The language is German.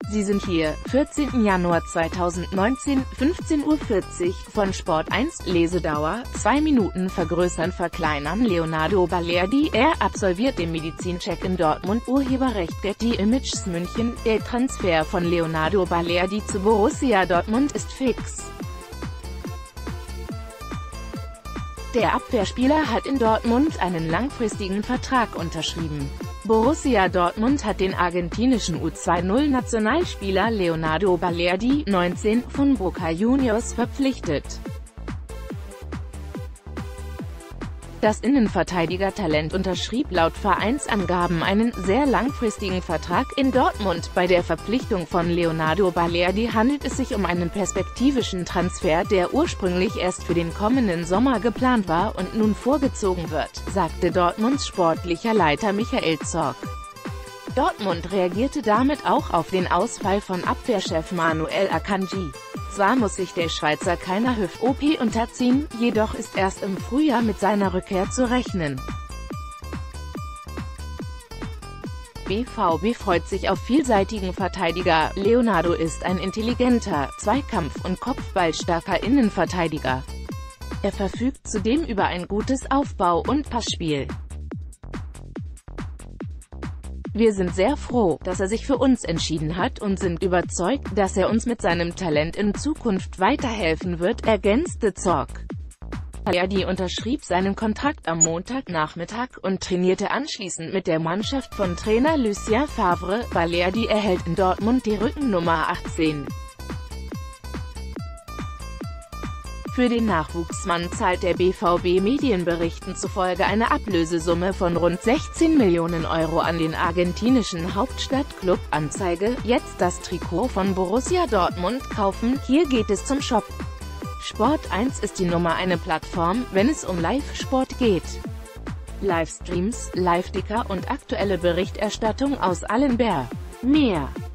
Sie sind hier, 14. Januar 2019, 15:40 Uhr, von Sport 1, Lesedauer, 2 Minuten vergrößern verkleinern. Leonardo Balerdi, er absolviert den Medizincheck in Dortmund. Urheberrecht Getty Images München. Der Transfer von Leonardo Balerdi zu Borussia Dortmund ist fix. Der Abwehrspieler hat in Dortmund einen langfristigen Vertrag unterschrieben. Borussia Dortmund hat den argentinischen U20-Nationalspieler Leonardo Balerdi, 19, von Boca Juniors verpflichtet. Das Innenverteidiger-Talent unterschrieb laut Vereinsangaben einen sehr langfristigen Vertrag in Dortmund. Bei der Verpflichtung von Leonardo Balerdi handelt es sich um einen perspektivischen Transfer, der ursprünglich erst für den kommenden Sommer geplant war und nun vorgezogen wird, sagte Dortmunds sportlicher Leiter Michael Zorc. Dortmund reagierte damit auch auf den Ausfall von Abwehrchef Manuel Akanji. Zwar muss sich der Schweizer keiner Hüft-OP unterziehen, jedoch ist erst im Frühjahr mit seiner Rückkehr zu rechnen. BVB freut sich auf vielseitigen Verteidiger. Leonardo ist ein intelligenter, zweikampf- und kopfballstarker Innenverteidiger. Er verfügt zudem über ein gutes Aufbau- und Passspiel. Wir sind sehr froh, dass er sich für uns entschieden hat und sind überzeugt, dass er uns mit seinem Talent in Zukunft weiterhelfen wird, ergänzte Zorc. Balerdi unterschrieb seinen Kontrakt am Montagnachmittag und trainierte anschließend mit der Mannschaft von Trainer Lucien Favre. Balerdi erhält in Dortmund die Rückennummer 18. Für den Nachwuchsmann zahlt der BVB Medienberichten zufolge eine Ablösesumme von rund 16 Millionen Euro an den argentinischen Hauptstadtklub. Anzeige: Jetzt das Trikot von Borussia Dortmund kaufen. Hier geht es zum Shop. Sport 1 ist die Nummer 1 Plattform, wenn es um Live-Sport geht. Livestreams, Live-Ticker und aktuelle Berichterstattung aus allen Mehr.